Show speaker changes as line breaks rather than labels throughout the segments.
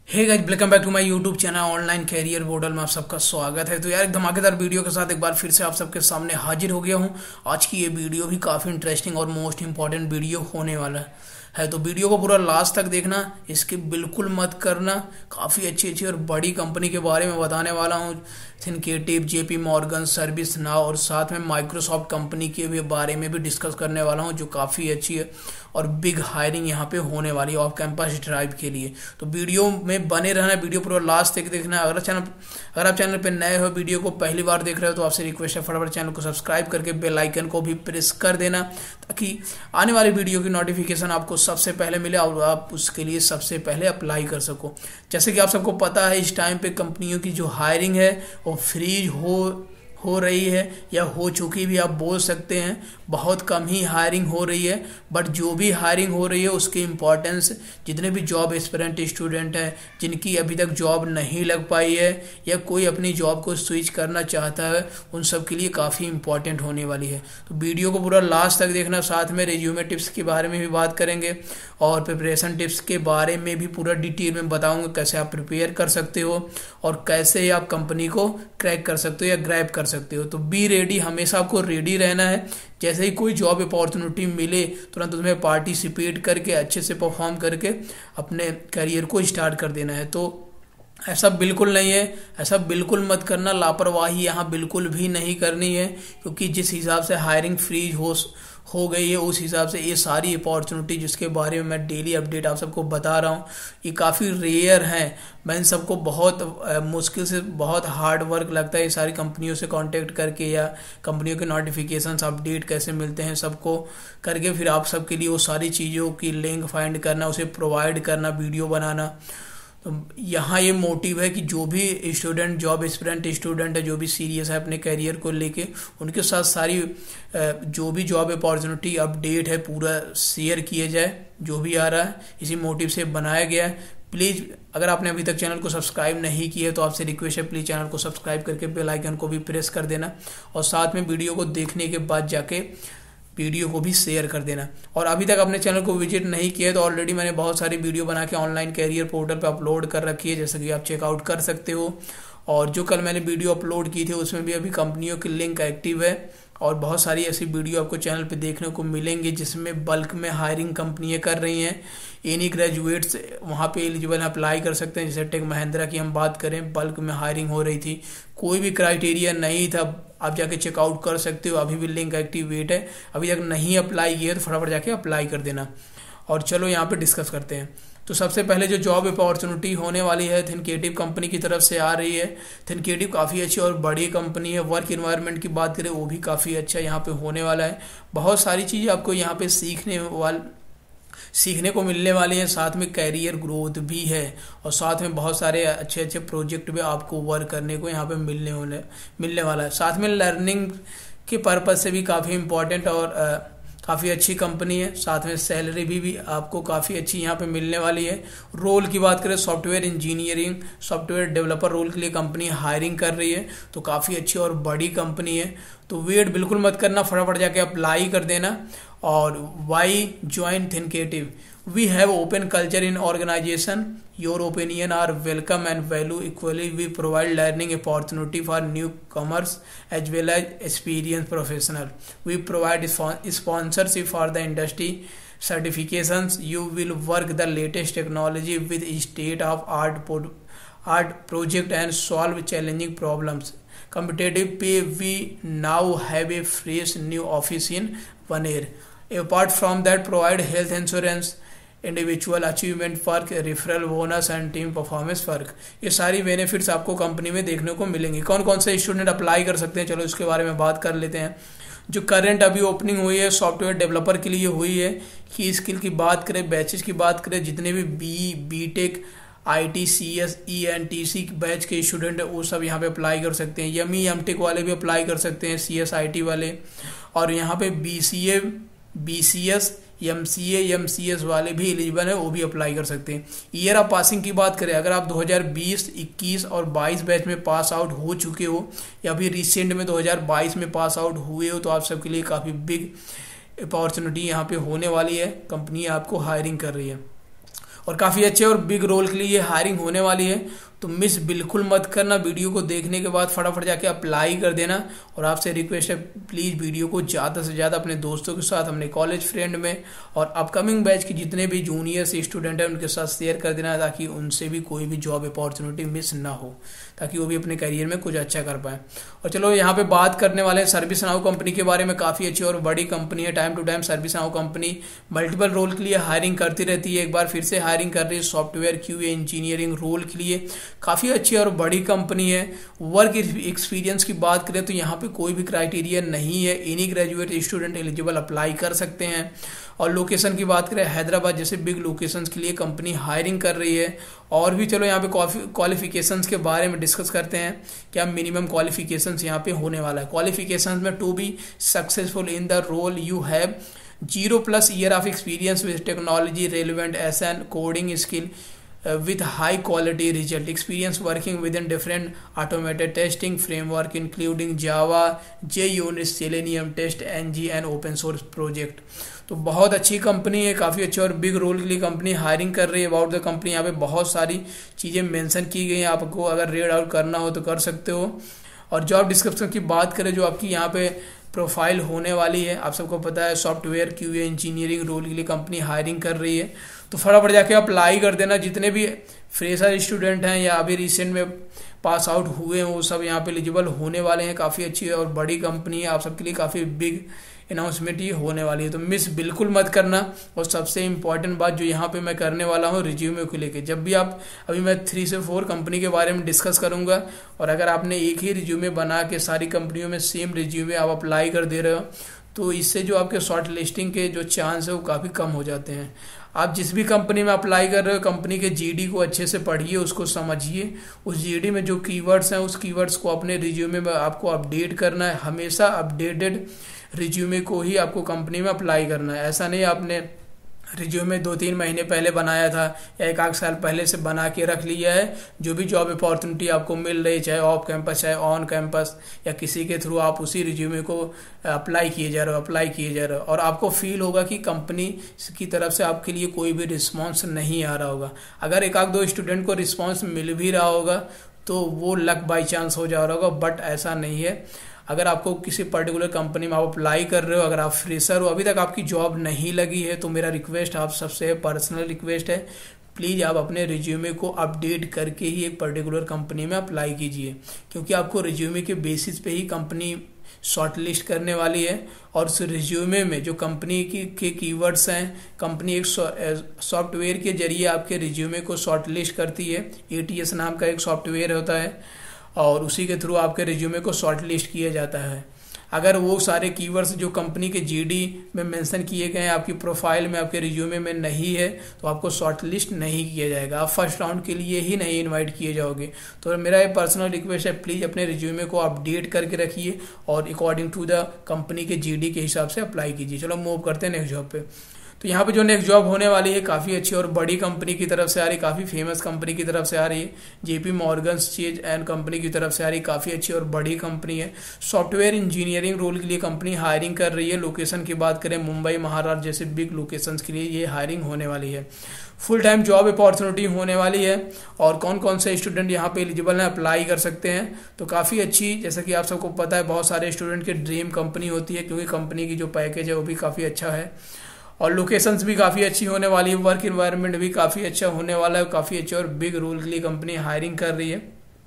Hey guys, welcome back to my YouTube channel online career portal में आप सबका स्वागत है। तो यार एक धमाकेदार वीडियो के साथ एक बार फिर से आप सबके सामने हाजिर हो गया हूं। आज की ये वीडियो भी काफ़ी इंटरेस्टिंग और मोस्ट इंपॉर्टेंट वीडियो होने वाला है। तो वीडियो को पूरा लास्ट तक देखना, इसकी बिल्कुल मत करना। काफ़ी अच्छी अच्छी और बड़ी कंपनी के बारे में बताने वाला हूँ। Thinkitive, JP Morgan, ServiceNow और साथ में माइक्रोसॉफ्ट कंपनी के भी बारे में भी डिस्कस करने वाला हूँ, जो काफ़ी अच्छी है और बिग हायरिंग यहाँ पे होने वाली है ऑफ कैंपस ड्राइव के लिए। तो वीडियो में बने रहना, वीडियो पूरा लास्ट तक देखना। अगर आप चैनल पे नए हो, वीडियो को पहली बार देख रहे हो, तो आपसे रिक्वेस्ट है फटाफट चैनल को सब्सक्राइब करके बेल आइकन को भी प्रेस कर देना, ताकि आने वाली वीडियो की नोटिफिकेशन आपको सबसे पहले मिले और आप उसके लिए सबसे पहले अप्लाई कर सको। जैसे कि आप सबको पता है, इस टाइम पे कंपनियों की जो हायरिंग है वो फ्रीज हो रही है या हो चुकी भी आप बोल सकते हैं। बहुत कम ही हायरिंग हो रही है, बट जो भी हायरिंग हो रही है उसकी इम्पोर्टेंस जितने भी जॉब एस्पिरेंट स्टूडेंट हैं, जिनकी अभी तक जॉब नहीं लग पाई है या कोई अपनी जॉब को स्विच करना चाहता है, उन सब के लिए काफ़ी इंपॉर्टेंट होने वाली है। तो वीडियो को पूरा लास्ट तक देखना। साथ में रिज्यूमे टिप्स के बारे में भी बात करेंगे और प्रिपरेशन टिप्स के बारे में भी पूरा डिटेल में बताऊंगा, कैसे आप प्रिपेयर कर सकते हो और कैसे आप कंपनी को क्रैक कर सकते हो या ग्रैब कर सकते हो। तो बी रेडी, हमेशा आपको रेडी रहना है। जैसे ही कोई जॉब अपॉर्चुनिटी मिले, तुरंत उसमें पार्टिसिपेट करके अच्छे से परफॉर्म करके अपने करियर को स्टार्ट कर देना है। तो ऐसा बिल्कुल नहीं है, ऐसा बिल्कुल मत करना। लापरवाही यहाँ बिल्कुल भी नहीं करनी है, क्योंकि जिस हिसाब से हायरिंग फ्रीज हो गई है, उस हिसाब से ये सारी अपॉर्चुनिटी जिसके बारे में मैं डेली अपडेट आप सबको बता रहा हूँ, ये काफ़ी रेयर हैं। मैं इन सबको बहुत मुश्किल से, बहुत हार्ड वर्क लगता है ये सारी कंपनियों से कांटेक्ट करके या कंपनियों के नोटिफिकेशंस अपडेट कैसे मिलते हैं सबको करके, फिर आप सबके लिए वो सारी चीज़ों की लिंक फाइंड करना, उसे प्रोवाइड करना, वीडियो बनाना। तो यहाँ ये मोटिव है कि जो भी स्टूडेंट, जॉब एस्पिरेंट स्टूडेंट है, जो भी सीरियस है अपने करियर को लेके, उनके साथ सारी जो भी जॉब अपॉर्चुनिटी अपडेट है पूरा शेयर किया जाए। जो भी आ रहा है इसी मोटिव से बनाया गया है। प्लीज़, अगर आपने अभी तक चैनल को सब्सक्राइब नहीं किया है तो आपसे रिक्वेस्ट है, प्लीज़ चैनल को सब्सक्राइब करके बेल आइकन को भी प्रेस कर देना और साथ में वीडियो को देखने के बाद जाके वीडियो को भी शेयर कर देना। और अभी तक अपने चैनल को विजिट नहीं किया है तो ऑलरेडी मैंने बहुत सारी वीडियो बना के ऑनलाइन कैरियर पोर्टल पे अपलोड कर रखी है, जैसे कि आप चेकआउट कर सकते हो। और जो कल मैंने वीडियो अपलोड की थी उसमें भी अभी कंपनियों की लिंक एक्टिव है और बहुत सारी ऐसी वीडियो आपको चैनल पे देखने को मिलेंगी जिसमें बल्क में हायरिंग कंपनियां कर रही हैं। एनी ग्रेजुएट्स वहाँ पे एलिजिबल अप्लाई कर सकते हैं। जैसे टेक महिंद्रा की हम बात करें, बल्क में हायरिंग हो रही थी, कोई भी क्राइटेरिया नहीं था, आप जाके चेकआउट कर सकते हो। अभी भी लिंक एक्टिवेट है, अभी तक नहीं अप्लाई किया तो फटाफट जाके अप्लाई कर देना। और चलो यहाँ पे डिस्कस करते हैं। तो सबसे पहले जो जॉब अपॉर्चुनिटी होने वाली है, थिंकेटिव कंपनी की तरफ से आ रही है। थिंकेटिव काफ़ी अच्छी और बड़ी कंपनी है। वर्क इन्वायरमेंट की बात करें, वो भी काफ़ी अच्छा यहाँ पे होने वाला है। बहुत सारी चीज़ें आपको यहाँ पे सीखने को मिलने वाली है। साथ में कैरियर ग्रोथ भी है और साथ में बहुत सारे अच्छे अच्छे प्रोजेक्ट भी आपको वर्क करने को यहाँ पे मिलने वाला है। साथ में लर्निंग के पर्पज से भी काफ़ी इम्पोर्टेंट और काफ़ी अच्छी कंपनी है। साथ में सैलरी भी आपको काफ़ी अच्छी यहाँ पे मिलने वाली है। रोल की बात करें, software engineering, software developer role के लिए कंपनी हायरिंग कर रही है। तो काफ़ी अच्छी और बड़ी कंपनी है। तो वेट बिल्कुल मत करना, फटाफट जाके अप्लाई कर देना। और why join Thinkitive? We have open culture in organisation, your opinion are welcome and value equally. We provide learning opportunity for newcomers as well as experience professional. We provide sponsorship for the industry certifications. You will work the latest technology with state of art project and solve challenging problems. Competitive pay, we now have a fresh new office in Paneer. Apart from that, provide health insurance, individual achievement work, referral bonus and team performance work. ये सारी benefits आपको company में देखने को मिलेंगे। कौन कौन से स्टूडेंट अप्लाई कर सकते हैं, चलो इसके बारे में बात कर लेते हैं। जो करंट अभी ओपनिंग हुई है सॉफ्टवेयर डेवलपर के लिए हुई है, की स्किल की बात करें, बैचेस की बात करें, जितने भी B Tech, IT, CS, ENTC batch के स्टूडेंट है वो सब यहाँ पे अप्लाई कर सकते हैं। एम.टेक वाले भी अप्लाई कर सकते हैं, CS, IT वाले। और यहाँ पे BCA, BCS, MCA, MCS वाले भी एलिजिबल है, वो भी अप्लाई कर सकते हैं। ईयर ऑफ पासिंग की बात करें, अगर आप 2020, 21 और 22 बैच में पास आउट हो चुके हो या फिर रिसेंट में 2022 में पास आउट हुए हो, तो आप सबके लिए काफ़ी बिग अपॉर्चुनिटी यहाँ पे होने वाली है। कंपनी आपको हायरिंग कर रही है। और काफ़ी अच्छे और बिग रोल के लिए ये हायरिंग होने वाली है। तो मिस बिल्कुल मत करना, वीडियो को देखने के बाद फटाफट जाके अप्लाई कर देना। और आपसे रिक्वेस्ट है, प्लीज़ वीडियो को ज़्यादा से ज़्यादा अपने दोस्तों के साथ, अपने कॉलेज फ्रेंड में और अपकमिंग बैच के जितने भी जूनियर्स स्टूडेंट हैं उनके साथ शेयर कर देना, ताकि उनसे भी कोई भी जॉब अपॉर्चुनिटी मिस ना हो, ताकि वो भी अपने करियर में कुछ अच्छा कर पाए। और चलो यहाँ पे बात करने वाले हैं सर्विस नाउ कंपनी के बारे में। काफ़ी अच्छी और बड़ी कंपनी है। Time to time ServiceNow company multiple role के लिए हायरिंग करती रहती है। एक बार फिर से हायरिंग कर रही है सॉफ्टवेयर QA इंजीनियरिंग रोल के लिए। काफ़ी अच्छी और बड़ी कंपनी है। वर्क एक्सपीरियंस की बात करें तो यहाँ पे कोई भी क्राइटेरिया नहीं है, any graduate student eligible apply कर सकते हैं। और लोकेशन की बात करें, हैदराबाद जैसे बिग लोकेशंस के लिए कंपनी हायरिंग कर रही है। और भी चलो यहाँ पे क्वालिफिकेशंस के बारे में डिस्कस करते हैं। क्या मिनिमम क्वालिफिकेशंस यहाँ पे होने वाला है। क्वालिफिकेशंस में to be successful in the role you have 0+ year of experience with technology relevant and coding skill with high quality result, experience working within different automated testing framework including Java, JUnit, Selenium, TestNG and open source project। तो बहुत अच्छी company है, काफ़ी अच्छी और big role के लिए company hiring कर रही है। अबाउट द कंपनी यहाँ पे बहुत सारी चीज़ें मेंशन की गई हैं, आपको अगर रीड आउट करना हो तो कर सकते हो। और जॉब डिस्क्रिप्शन की बात करें जो आपकी यहाँ पे प्रोफाइल होने वाली है, आप सबको पता है सॉफ्टवेयर QA इंजीनियरिंग रोल के लिए कंपनी हायरिंग कर रही है। तो फटाफट जाके अप्लाई कर देना। जितने भी फ्रेशर स्टूडेंट हैं या अभी रिसेंट में पास आउट हुए हैं वो सब यहाँ पे एलिजिबल होने वाले हैं। काफ़ी अच्छी और बड़ी कंपनी है, आप सबके लिए काफ़ी बिग अनाउंसमेंट ये होने वाली है। तो मिस बिल्कुल मत करना। और सबसे इम्पॉर्टेंट बात जो यहाँ पे मैं करने वाला हूँ रिज्यूमे को लेके, जब भी आप अभी मैं 3 से 4 कंपनी के बारे में डिस्कस करूँगा। और अगर आपने एक ही रिज्यूमे बना के सारी कंपनियों में सेम रिज्यूमे आप अप्लाई कर दे रहे हो तो इससे जो आपके शॉर्ट लिस्टिंग के जो चांस है वो काफ़ी कम हो जाते हैं। आप जिस भी कंपनी में अप्लाई कर रहे हो कंपनी के GD को अच्छे से पढ़िए, उसको समझिए। उस GD में जो कीवर्ड्स हैं उस कीवर्ड्स को अपने रिज्यूमे में आपको अपडेट करना है। हमेशा अपडेटेड रिज्यूमे को ही आपको कंपनी में अप्लाई करना है। ऐसा नहीं आपने रिज्यूमे 2-3 महीने पहले बनाया था या 1-8 साल पहले से बना के रख लिया है। जो भी जॉब अपॉर्चुनिटी आपको मिल रही, चाहे ऑफ कैंपस चाहे ऑन कैंपस या किसी के थ्रू, आप उसी रिज्यूमे को अप्लाई किए जा रहे हो और आपको फील होगा कि कंपनी की तरफ से आपके लिए कोई भी रिस्पॉन्स नहीं आ रहा होगा। अगर 1-2 स्टूडेंट को रिस्पॉन्स मिल भी रहा होगा तो वो लक बाई चांस हो जा रहा होगा, बट ऐसा नहीं है। अगर आपको किसी पर्टिकुलर कंपनी में आप अप्लाई कर रहे हो, अगर आप फ्रेशर हो, अभी तक आपकी जॉब नहीं लगी है, तो मेरा रिक्वेस्ट आप सबसे पर्सनल रिक्वेस्ट है, प्लीज़ आप अपने रिज्यूमे को अपडेट करके ही एक पर्टिकुलर कंपनी में अप्लाई कीजिए। क्योंकि आपको रिज्यूमे के बेसिस पे ही कंपनी शॉर्टलिस्ट करने वाली है। और उस रिज्यूमे में जो कंपनी के कीवर्ड्स हैं, कंपनी एक सॉफ्टवेयर के जरिए आपके रिज्यूमे को शॉर्टलिस्ट करती है। ATS नाम का एक सॉफ्टवेयर होता है और उसी के थ्रू आपके रिज्यूमे को शॉर्ट लिस्ट किया जाता है। अगर वो सारे कीवर्ड्स जो कंपनी के GD में मेंशन किए गए हैं आपकी प्रोफाइल में, आपके रिज्यूमे में नहीं है, तो आपको शॉर्ट लिस्ट नहीं किया जाएगा, आप फर्स्ट राउंड के लिए ही नहीं इनवाइट किए जाओगे। तो मेरा ये पर्सनल रिक्वेस्ट है, प्लीज़ अपने रिज्यूमे को अपडेट करके रखिए और अकॉर्डिंग टू द कंपनी के GD के हिसाब से अप्लाई कीजिए। चलो मूव करते हैं नेक्स्ट जॉब पे। तो यहाँ पे जो नेक्स्ट जॉब होने वाली है काफ़ी अच्छी और बड़ी कंपनी की तरफ से आ रही, काफ़ी फेमस कंपनी की तरफ से आ रही है। JP Morgan Chase and company की तरफ से आ रही, काफ़ी अच्छी और बड़ी कंपनी है। सॉफ्टवेयर इंजीनियरिंग रोल के लिए कंपनी हायरिंग कर रही है। लोकेशन की बात करें, मुंबई, महाराष्ट्र जैसे बिग लोकेशंस के लिए ये हायरिंग होने वाली है। फुल टाइम जॉब अपॉर्चुनिटी होने वाली है। और कौन कौन से स्टूडेंट यहाँ पे एलिजिबल हैं, अप्लाई कर सकते हैं, तो काफ़ी अच्छी, जैसा कि आप सबको पता है बहुत सारे स्टूडेंट की ड्रीम कंपनी होती है, क्योंकि कंपनी की जो पैकेज है वो भी काफ़ी अच्छा है और लोकेशंस भी काफ़ी अच्छी होने वाली है। वर्क इन्वायरमेंट भी काफ़ी अच्छा होने वाला है। काफ़ी अच्छे और बिग रोल के लिए कंपनी हायरिंग कर रही है।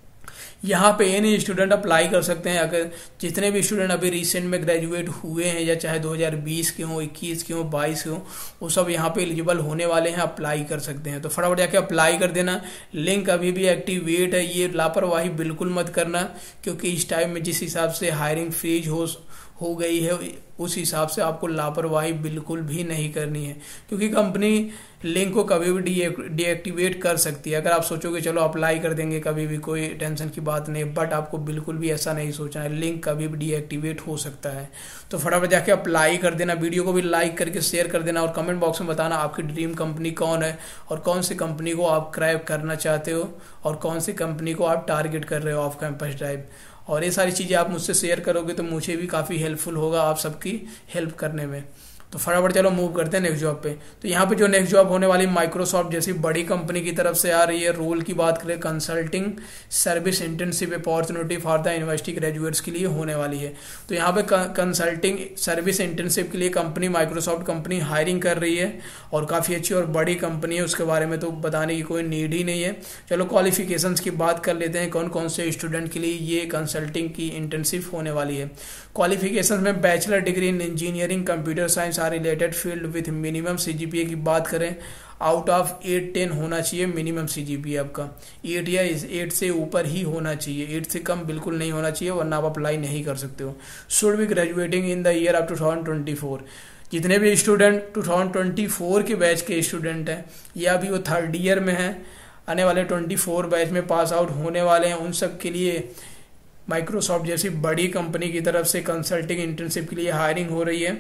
यहाँ पे एनी स्टूडेंट अप्लाई कर सकते हैं। अगर जितने भी स्टूडेंट अभी रिसेंट में ग्रेजुएट हुए हैं या चाहे 2020 के हों, 21 के हों, 22 के हों, वो सब यहाँ पे एलिजिबल होने वाले हैं, अप्लाई कर सकते हैं। तो फटाफट जाके अप्लाई कर देना। लिंक अभी भी एक्टिवेट है, ये लापरवाही बिल्कुल मत करना, क्योंकि इस टाइम में जिस हिसाब से हायरिंग फ्रीज हो गई है उस हिसाब से आपको लापरवाही बिल्कुल भी नहीं करनी है, क्योंकि कंपनी लिंक को कभी भी डीएक्टिवेट कर सकती है। अगर आप सोचोगे चलो अप्लाई कर देंगे कभी भी, कोई टेंशन की बात नहीं, बट आपको बिल्कुल भी ऐसा नहीं सोचना है, लिंक कभी भी डीएक्टिवेट हो सकता है। तो फटाफट जाके अप्लाई कर देना। वीडियो को भी लाइक करके शेयर कर देना और कमेंट बॉक्स में बताना आपकी ड्रीम कंपनी कौन है और कौन सी कंपनी को आप क्रैक करना चाहते हो और कौन सी कंपनी को आप टारगेट कर रहे हो ऑफ कैंपस ड्राइव। और ये सारी चीज़ें आप मुझसे शेयर करोगे तो मुझे भी काफ़ी हेल्पफुल होगा आप सबकी हेल्प करने में। तो फटाफट चलो मूव करते हैं नेक्स्ट जॉब पे। तो यहाँ पे जो नेक्स्ट जॉब होने वाली माइक्रोसॉफ्ट जैसी बड़ी कंपनी की तरफ से आ रही है। रोल की बात करें, consulting service internship opportunity for the university graduates के लिए होने वाली है। तो यहाँ पे कंसल्टिंग सर्विस इंटर्नशिप के लिए कंपनी माइक्रोसॉफ्ट कंपनी हायरिंग कर रही है और काफ़ी अच्छी और बड़ी कंपनी है, उसके बारे में तो बताने की कोई नीड ही नहीं है। चलो क्वालिफिकेशंस की बात कर लेते हैं, कौन कौन से स्टूडेंट के लिए ये कंसल्टिंग की इंटर्नशिप होने वाली है। क्वालिफिकेशन में bachelor degree in engineering computer science or related field with minimum CGPA की बात करें, आउट ऑफ 8-10 होना चाहिए मिनिमम सीजीपीए आपका। 8 या 8 से ऊपर ही होना चाहिए, 8 से कम बिल्कुल नहीं होना चाहिए, वरना आप अप्लाई नहीं कर सकते हो। Should be graduating in the year of 2024। जितने भी स्टूडेंट 2024 के बैच के स्टूडेंट हैं या अभी वो थर्ड ईयर में हैं, आने वाले 24 बैच में पास आउट होने वाले हैं, उन सब के लिए माइक्रोसॉफ्ट जैसी बड़ी कंपनी की तरफ से कंसल्टिंग इंटर्नशिप के लिए हायरिंग हो रही है।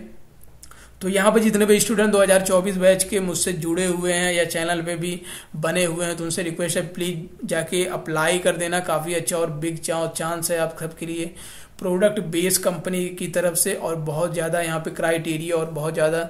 तो यहाँ पे जितने भी स्टूडेंट 2024 बैच के मुझसे जुड़े हुए हैं या चैनल पे भी बने हुए हैं, तो उनसे रिक्वेस्ट है प्लीज़ जाके अप्लाई कर देना। काफ़ी अच्छा और बिग चांस है आप सबके लिए, प्रोडक्ट बेस कंपनी की तरफ से, और बहुत ज़्यादा यहाँ पे क्राइटेरिया और बहुत ज़्यादा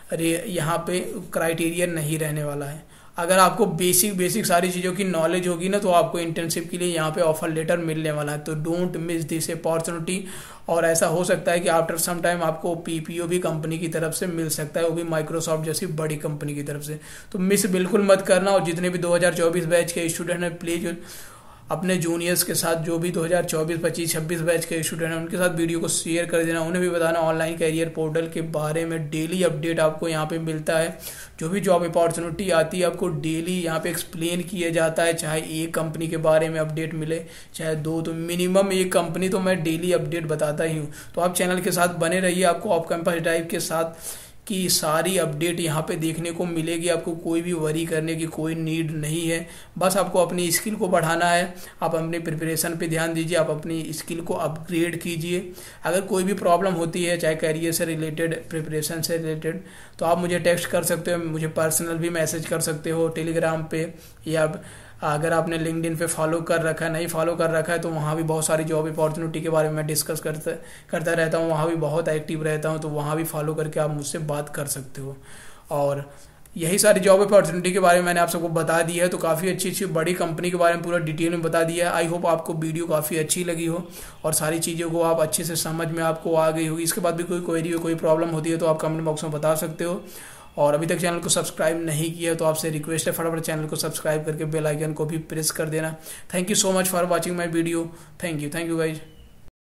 यहाँ पे क्राइटेरिया नहीं रहने वाला है। अगर आपको बेसिक सारी चीज़ों की नॉलेज होगी ना, तो आपको इंटर्नशिप के लिए यहाँ पे ऑफर लेटर मिलने वाला है। तो डोंट मिस दिस अपॉर्चुनिटी। और ऐसा हो सकता है कि आफ्टर सम टाइम आपको पीपीओ भी कंपनी की तरफ से मिल सकता है, वो भी माइक्रोसॉफ्ट जैसी बड़ी कंपनी की तरफ से। तो मिस बिल्कुल मत करना। और जितने भी 2024 बैच के स्टूडेंट हैं, प्लीज़ अपने जूनियर्स के साथ, जो भी 2024, 25, 26 बैच के स्टूडेंट हैं, उनके साथ वीडियो को शेयर कर देना। उन्हें भी बताना ऑनलाइन कैरियर पोर्टल के बारे में डेली अपडेट आपको यहाँ पे मिलता है। जो भी जॉब अपॉर्चुनिटी आती है आपको डेली यहाँ पे एक्सप्लेन किया जाता है। चाहे एक कंपनी के बारे में अपडेट मिले, चाहे दो, तो मिनिमम एक कंपनी तो मैं डेली अपडेट बताता ही हूँ। तो आप चैनल के साथ बने रहिए, आपको ऑफ कैंपस ड्राइव के साथ की सारी अपडेट यहाँ पे देखने को मिलेगी। आपको कोई भी वरी करने की कोई नीड नहीं है, बस आपको अपनी स्किल को बढ़ाना है। आप अपनी प्रिपरेशन पे ध्यान दीजिए, आप अपनी स्किल को अपग्रेड कीजिए। अगर कोई भी प्रॉब्लम होती है, चाहे करियर से रिलेटेड, प्रिपरेशन से रिलेटेड, तो आप मुझे टेक्स्ट कर सकते हो, मुझे पर्सनल भी मैसेज कर सकते हो टेलीग्राम पे, या अगर आपने लिंक्डइन पे फॉलो कर रखा है, नहीं फॉलो कर रखा है, तो वहाँ भी बहुत सारी जॉब अपॉर्चुनिटी के बारे में मैं डिस्कस करता रहता हूँ, वहाँ भी बहुत एक्टिव रहता हूँ। तो वहाँ भी फॉलो करके आप मुझसे बात कर सकते हो। और यही सारी जॉब अपॉर्चुनिटी के बारे में मैंने आप सबको बता दी है। तो काफ़ी अच्छी बड़ी कंपनी के बारे में पूरा डिटेल में बता दिया है। आई होप आपको वीडियो काफ़ी अच्छी लगी हो और सारी चीज़ों को आप अच्छे से समझ में आपको आ गई होगी। इसके बाद भी कोई क्वेरी हो, कोई प्रॉब्लम होती है, तो आप कमेंट बॉक्स में बता सकते हो। और अभी तक चैनल को सब्सक्राइब नहीं किया तो आपसे रिक्वेस्ट है, फटाफट चैनल को सब्सक्राइब करके बेल आइकन को भी प्रेस कर देना। Thank you so much for watching my video. Thank you guys.